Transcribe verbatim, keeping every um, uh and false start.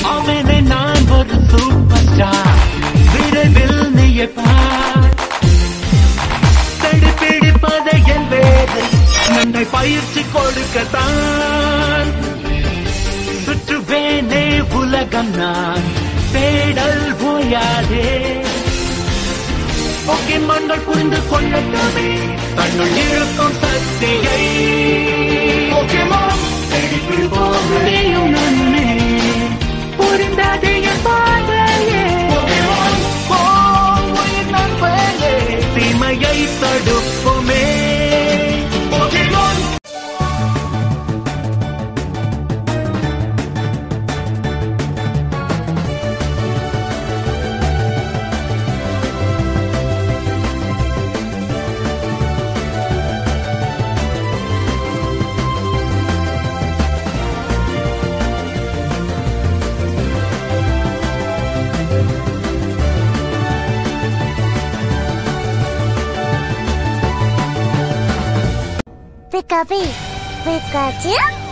அவனை நான் ஒரு சூப்பர் ஸ்டார் விரைவில் நீயே பார் தடுப்பிடிப்பதை என் வேலை நன்னை பயிற்சி கொடுக்கத்தான் சுற்றுவேனே உலகம் நான் தேடல் போயாதே போக்கிமான்கள் புரிந்து கொள்ளட்டுமே தன்னுள் இருக்கும் சக்தியை போக்கிமான் தேடிப்பிடி போகலையும் நன்மை புரிந்ததே என் பார்வையே போக்கிமான் போ உயிர் நண்பனே தீமையை தடுப்போமே போக்கிமான் Pikachu, Pikachu.